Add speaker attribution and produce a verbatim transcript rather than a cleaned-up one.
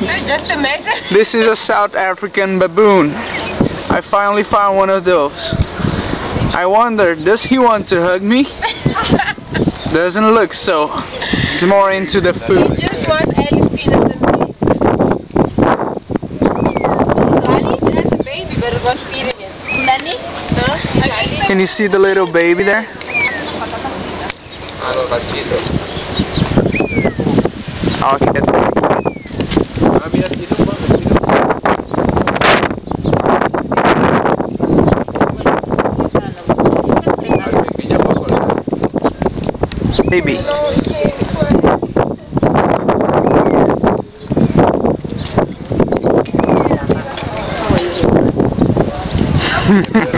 Speaker 1: Just imagine.
Speaker 2: This is a South African baboon. I finally found one of those. I wonder, does he want to hug me? Doesn't look so. He's more into the food.
Speaker 1: He just wants Alli's peanuts and meat. So Alli has a baby, but it's not feeding it. Nanny? Huh?
Speaker 2: Can you see the little baby there? Okay. Baby.